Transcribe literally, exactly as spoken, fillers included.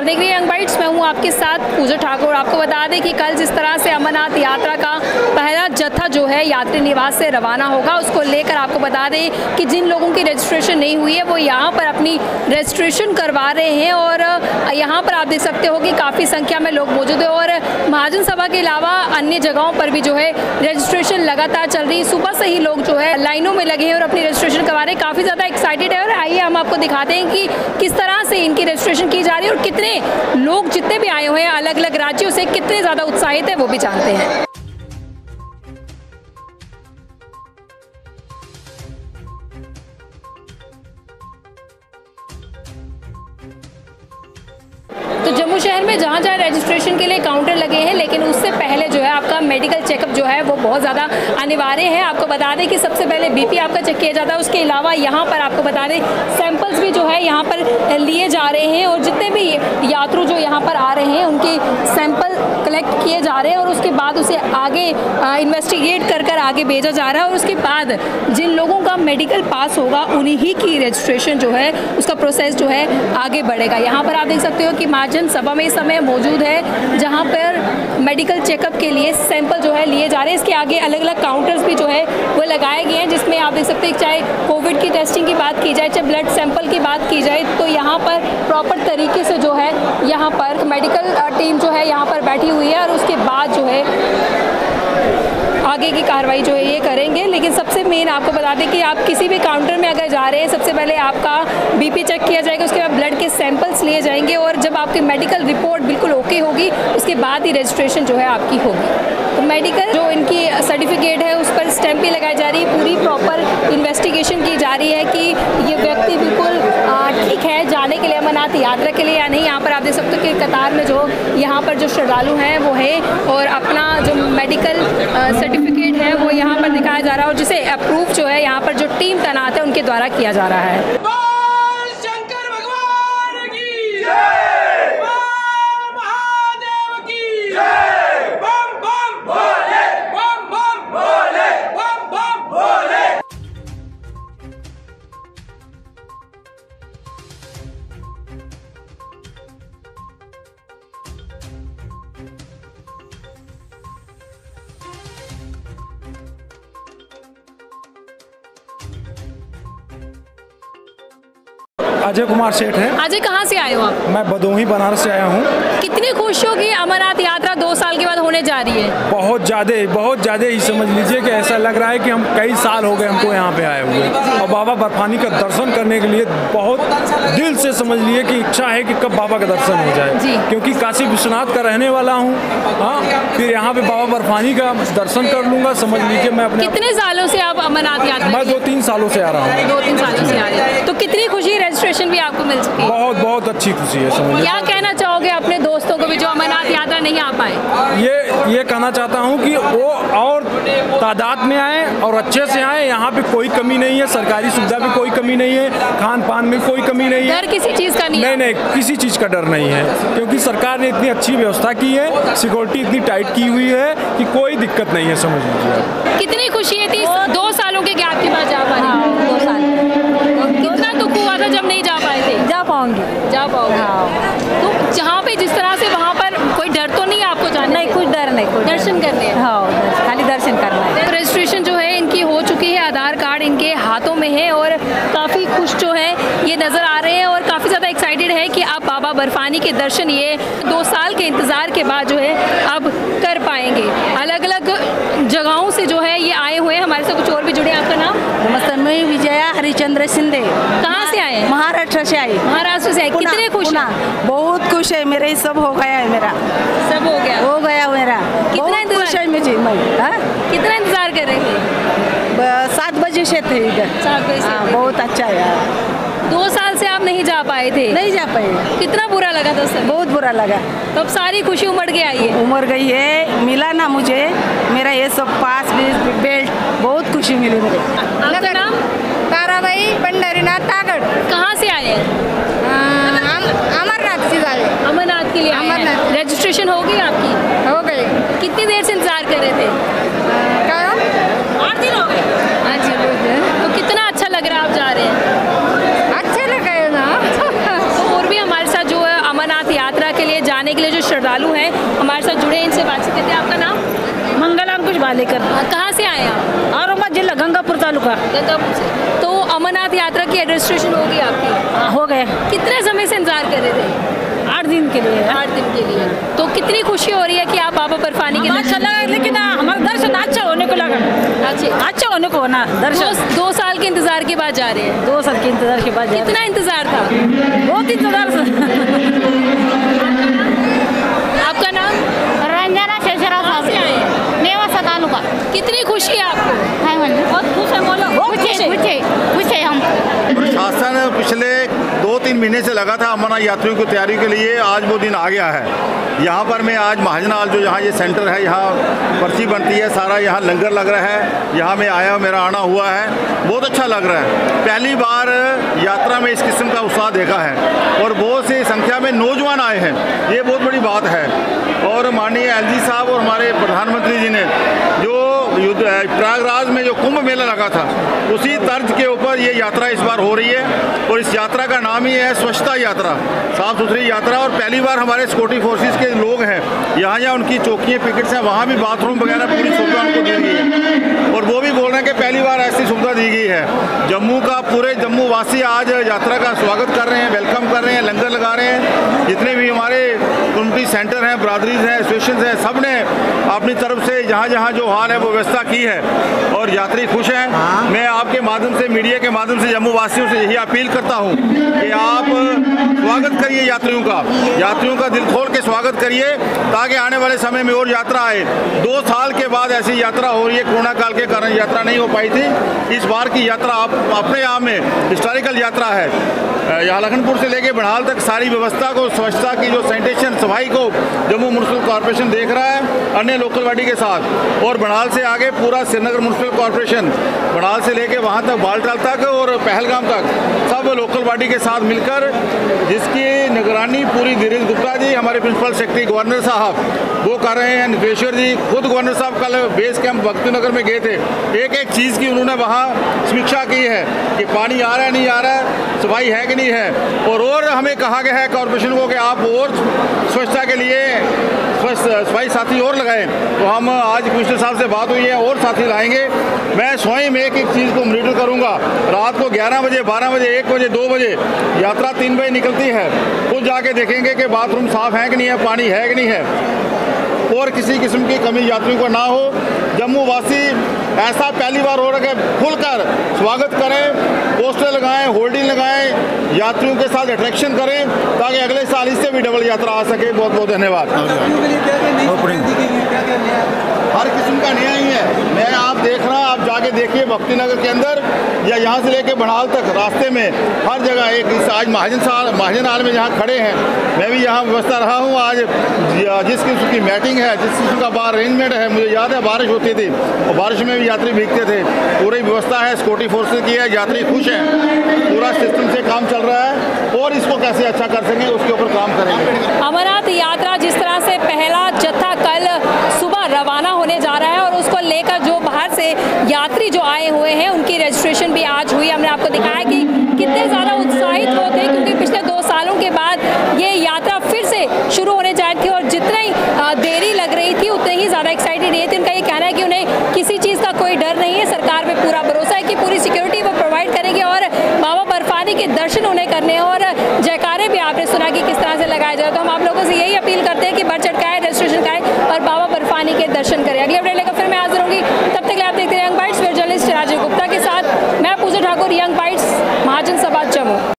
आप देख रहे हैं यंग बाइट्स, मैं हूँ आपके साथ पूजा ठाकुर। आपको बता दें कि कल जिस तरह से अमरनाथ यात्रा का पहला जत्था जो है यात्री निवास से रवाना होगा, उसको लेकर आपको बता दें कि जिन लोगों की रजिस्ट्रेशन नहीं हुई है वो यहाँ पर अपनी रजिस्ट्रेशन करवा रहे हैं। और यहाँ पर आप देख सकते हो कि काफ़ी संख्या में लोग मौजूद है और महाजन सभा के अलावा अन्य जगहों पर भी जो है रजिस्ट्रेशन लगातार चल रही है। सुबह से ही लोग जो है लाइनों में लगे हैं और अपनी रजिस्ट्रेशन करवा रहे हैं, काफ़ी ज़्यादा एक्साइटेड है। और आइए हम आपको दिखाते हैं कि किस तरह से इनकी रजिस्ट्रेशन की जा रही है और कितने लोग जितने भी आए हुए हैं अलग अलग राज्यों से कितने ज़्यादा उत्साहित है वो भी जानते हैं। तो जम्मू शहर में जहाँ जहाँ रजिस्ट्रेशन के लिए काउंटर लगे हैं, लेकिन उससे पहले जो है आपका मेडिकल चेकअप जो है वो बहुत ज़्यादा अनिवार्य है। आपको बता दें कि सबसे पहले बीपी आपका चेक किया जाता है। उसके अलावा यहाँ पर आपको बता दें सैंपल्स भी जो है यहाँ पर लिए जा रहे हैं और जितने भी यात्रु जो यहाँ पर आ रहे हैं उनके सैंपल कलेक्ट किए जा रहे हैं और उसके बाद उसे आगे इन्वेस्टिगेट कर कर आगे भेजा जा रहा है। और उसके बाद जिन लोगों का मेडिकल पास होगा उन्हीं ही की रजिस्ट्रेशन जो है उसका प्रोसेस जो है आगे बढ़ेगा। यहाँ पर आप देख सकते हो कि महाजन सभा में इस समय मौजूद है जहाँ पर मेडिकल चेकअप के लिए सैंपल जो है लिए जा रहे हैं। इसके आगे अलग अलग काउंटर्स भी जो है वो लगाए गए हैं, जिसमें आप देख सकते हैं चाहे कोविड की टेस्टिंग की बात की जाए, चाहे ब्लड सैंपल की बात की जाए, तो यहाँ पर प्रॉपर तरीके से जो है यहाँ पर मेडिकल टीम जो है यहाँ पर बैठी हुई है और उसके बाद जो है आगे की कार्रवाई जो है ये करेंगे। लेकिन सबसे मेन आपको बता दें कि आप किसी भी काउंटर में अगर जा रहे हैं, सबसे पहले आपका बीपी चेक किया जाएगा, उसके बाद ब्लड के सैंपल्स लिए जाएंगे और जब आपकी मेडिकल रिपोर्ट बिल्कुल ओके होगी उसके बाद ही रजिस्ट्रेशन जो है आपकी होगी। तो मेडिकल जो इनकी सर्टिफिकेट है उस पर स्टैंप भी लगाई जा रही है, पूरी प्रॉपर इन्वेस्टिगेशन की जा रही है कि ये व्यक्ति बिल्कुल ठीक है जाने के लिए अमरनाथ यात्रा के लिए या नहीं। यहाँ पर आप देख सकते हो कि कतार में जो यहाँ पर जो श्रद्धालु हैं वो है और अपना जो मेडिकल सर्टिफिकेट है वो यहाँ पर दिखाया जा रहा है और जिसे अप्रूव जो है यहाँ पर जो टीम तैनात है उनके द्वारा किया जा रहा है। अजय कुमार सेठ है। अजय कहाँ से आए हो आप? मैं भदोही बनारस से आया हूँ। कितनी खुश हो कि अमरनाथ यात्रा दो साल के बाद होने जा रही है? बहुत ज़्यादा बहुत ज़्यादा ही समझ लीजिए कि ऐसा लग रहा है कि हम कई साल हो गए हमको यहाँ पे आए हुए और बाबा बर्फानी का दर्शन करने के लिए बहुत दिल से समझ लिए कि इच्छा है कि कब बाबा का दर्शन हो जाए, क्योंकि काशी विश्वनाथ का रहने वाला हूँ। हाँ, फिर यहाँ पे बाबा बर्फानी का दर्शन कर लूँगा। समझ लीजिए मैं अपने कितने सालों से आप अमरनाथ यात्रा? मैं दो तीन सालों से आ रहा हूँ। दो तीन सालों से आ रहे हैं, तो कितनी खुशी, रजिस्ट्रेशन भी आपको मिल चुकी है? बहुत बहुत अच्छी खुशी है। समझ क्या कहना चाहोगे अपने दोस्तों को भी जो अमरनाथ यात्रा नहीं आ पाए? ये ये कहना चाहता हूँ कि वो और तादाद में आए और अच्छे से आए। यहाँ पे कोई कमी नहीं है, सरकारी सुविधा में कोई कमी नहीं है, खान पान में कोई कमी नहीं है। डर किसी चीज़ का नहीं? नहीं नहीं, किसी चीज़ का डर नहीं है, क्योंकि सरकार ने इतनी अच्छी व्यवस्था की है, सिक्योरिटी इतनी टाइट की हुई है कि कोई दिक्कत नहीं है। समझ लीजिए कितनी खुशी है थी दो सालों के गैप के बाद जा पाए? दो साल कितना दुख हुआ था जब नहीं जा पाए थे? जा पाऊंगी, जा पाओगे। हाँ। तो जहाँ पे जिस तरह से वहाँ पर कोई डर तो नहीं आपको जाने? नहीं, कुछ डर नहीं, कुछ दर्शन करने हैं। हाँ, खाली दर्शन करना है। तो रजिस्ट्रेशन जो है इनकी हो चुकी है, आधार कार्ड इनके हाथों में है और काफ़ी खुश जो है ये नज़र आ रहे हैं और काफ़ी ज़्यादा एक्साइटेड है कि अब बाबा बर्फानी के दर्शन ये दो साल के इंतज़ार के बाद जो है अब कर पाएंगे। अलग अलग जगहों से जो है ये आए हुए हैं, हमारे से कुछ और भी जुड़े। आपका नाम? नमस्ते, मैं विजया हरिचंद्र सिंधे। कहाँ से आए हैं? महाराष्ट्र से आई। महाराष्ट्र से आए। कितने खुश हैं? बहुत खुश है, मेरे सब हो गया है, मेरा सब हो गया हो गया मेरा। कितना इंतजार है मुझे? मैं कितना इंतजार कर रहे थे? सात बजे से थे इधर। सात बजे से? बहुत अच्छा है। दो साल से आप नहीं जा पाए थे? नहीं जा पाए। कितना बुरा लगा था सर? बहुत बुरा लगा। तो अब सारी खुशी उमड़ के आई है? उमड़ गई है, मिला ना मुझे मेरा ये सब पास बेल्ट, बहुत खुशी मिली मुझे। आपका नाम? ताराबाई पंढरीनाथ तागड़। कहाँ से आए हैं? अमरनाथ से आए। अमरनाथ के लिए आए हैं। रजिस्ट्रेशन हो गई आपकी? हो गई। कितनी देर से इंतजार कर रहे थे? क्या? आठ दिन हो गए। अच्छा, तो कितना अच्छा लग रहा है आप जा रहे हैं? अच्छा लगा है ना। तो और भी हमारे साथ जो है अमरनाथ यात्रा श्रद्धालु हैं हमारे साथ जुड़े, इनसे बातचीत करते हैं। आपका नाम? मंगला अंकुश बालेकर, कहाँ से आए आप? औरंगाबाद जिला गंगापुर तालुका। गंगापुर से। तो अमरनाथ यात्रा की रजिस्ट्रेशन होगी आपकी? हाँ, हो गए। कितने समय से इंतजार कर रहे थे? आठ दिन के लिए। आठ दिन के लिए। तो कितनी खुशी हो रही है कि आप बाबा बर्फानी के अच्छा लगा, लेकिन हमारा दर्शन अच्छा होने को लगा। अच्छा अच्छा होने को होना दर्शन। दो, दो साल के इंतजार के बाद जा रहे हैं। दो साल के इंतजार के बाद। कितना इंतजार था? बहुत इंतजार। आपका नाम? रंजना शेषराव से आए हैं? नेवासा तालुका। कितनी खुशी है आपको? है म्हणजे बहुत खुश है, बोलो। खुश है, खुश है, खुश है हम। प्रशासन पिछले दो तीन महीने से लगा था अमरनाथ यात्रियों की तैयारी के लिए, आज वो दिन आ गया है। यहाँ पर मैं आज महाजनाल जो यहाँ ये सेंटर है, यहाँ पर्ची बनती है, सारा यहाँ लंगर लग रहा है, यहाँ मैं आया, मेरा आना हुआ है, बहुत अच्छा लग रहा है। पहली बार यात्रा में इस किस्म का उत्साह देखा है और बहुत सी संख्या में नौजवान आए हैं, ये बहुत बड़ी बात है। और माननीय एलजी साहब और हमारे प्रधानमंत्री जी ने जो युद्ध प्रयागराज में जो कुंभ मेला लगा था, उसी तर्ज के ऊपर ये यात्रा इस बार हो रही है और इस यात्रा का नाम ही है स्वच्छता यात्रा, साफ सुथरी यात्रा। और पहली बार हमारे सिक्योरिटी फोर्सेस के लोग हैं यहाँ, जहाँ उनकी चौकियाँ पिकेट्स हैं, वहाँ भी बाथरूम वगैरह पूरी सुविधा उनको दी गई है और वो भी बोल रहे हैं कि पहली बार ऐसी सुविधा दी गई है। जम्मू का पूरे जम्मू वासी आज यात्रा का स्वागत कर रहे हैं, वेलकम कर रहे हैं, लंगर लगा रहे हैं। जितने भी हमारे कम्युनिटी सेंटर हैं, ब्रादरीज हैं, एसोसिएशन हैं, सब ने अपनी तरफ से जहाँ जहाँ जो हाल है वो व्यवस्था की है और यात्री खुश हैं। मैं आपके माध्यम से, मीडिया के माध्यम से जम्मू वासियों से यही अपील करता हूँ कि आप स्वागत करिए यात्रियों का, यात्रियों का दिल खोल के स्वागत करिए ताकि आने वाले समय में और यात्रा आए। दो साल के बाद ऐसी यात्रा हो रही है, कोरोना काल के कारण यात्रा नहीं हो पाई थी। इस बार की यात्रा आप अपने आप में हिस्टोरिकल यात्रा है। यहाँ लखनपुर से लेके बड़हाल तक सारी व्यवस्था को, स्वच्छता की जो सैनिटेशन सफाई को जम्मू म्यूनसिपल कॉर्पोरेशन देख रहा है अन्य लोकल बॉडी के साथ, और बड़हाल से आगे पूरा श्रीनगर म्यूनसिपल कॉर्पोरेशन, बड़हाल से लेके वहाँ तक बालटाल तक और पहलगाम तक सब लोकल बॉडी के साथ मिलकर, जिसकी निगरानी पूरी धीरेन्द्र गुप्ता जी, हमारे प्रिंसिपल सेक्रेटरी गवर्नर साहब वो कर रहे हैं। नितेश्वर जी खुद गवर्नर साहब कल बेस कैंप भक्तिनगर में गए थे, एक एक चीज़ की उन्होंने वहाँ समीक्षा की है कि पानी आ रहा है नहीं आ रहा है, सफाई है कि नहीं है। और और हमें कहा गया है कॉर्पोरेशन को कि आप और स्वच्छता के लिए सफाई साथी और लगाएं। तो हम आज कमिश्नर साहब से बात हुई है और साथी लाएंगे। मैं स्वयं एक एक चीज़ को मॉनिटर करूंगा। रात को ग्यारह बजे, बारह बजे, एक बजे, दो बजे यात्रा तीन बजे निकलती है, खुद जाके देखेंगे कि बाथरूम साफ़ है कि नहीं है, पानी है कि नहीं है, और किसी किस्म की कमी यात्रियों को ना हो। जम्मू वासी ऐसा पहली बार हो रहा है, खुलकर स्वागत करें, पोस्टर लगाएं, होर्डिंग लगाएं, यात्रियों के साथ अट्रैक्शन करें ताकि अगले साल इससे भी डबल यात्रा आ सके। बहुत बहुत धन्यवाद। हर किस्म का न्याय है। मैं आप देख रहा हूँ, आप जाके देखिए भक्तिनगर के अंदर या यहाँ से लेके बड़हाल तक रास्ते में हर जगह एक इस आज महाजन साल महाजन हाल में जहाँ खड़े हैं, मैं भी यहाँ व्यवस्था रहा हूँ। आज जिस किस्म की मैटिंग है, जिस किस्म का बार अरेंजमेंट है, मुझे याद है बारिश होती थी और बारिश में भी यात्री भीगते थे, पूरी व्यवस्था है, सिक्योरिटी फोर्सेज की है, यात्री खुश हैं, पूरा सिस्टम से काम चल रहा है और इसको कैसे अच्छा कर सकेंगे उसके ऊपर काम करेंगे। अमरनाथ यात्रा जिस तरह से पहला जत्था कल सुबह रवाना होने जा रहा है और उसको लेकर जो बाहर से यात्री जो आए हुए हैं उनकी रजिस्ट्रेशन भी आज हुई। हमने आपको दिखाया कि कितने ज़्यादा उत्साहित वो थे, क्योंकि पिछले दो सालों के बाद ये यात्रा फिर से शुरू होने जा रही थी और जितनी देरी लग रही थी उतने ही ज़्यादा एक्साइटेड रही थी। उनका ये कहना है कि उन्हें किसी चीज़ का कोई डर नहीं है, सरकार पे पूरा भरोसा है कि पूरी सिक्योरिटी वो प्रोवाइड करेंगे और बाबा बर्फानी के दर्शन उन्हें करने हैं। और जयकारे भी आपने सुना कि किस तरह से लगाए जाए। तो हम आप लोगों से यही अपील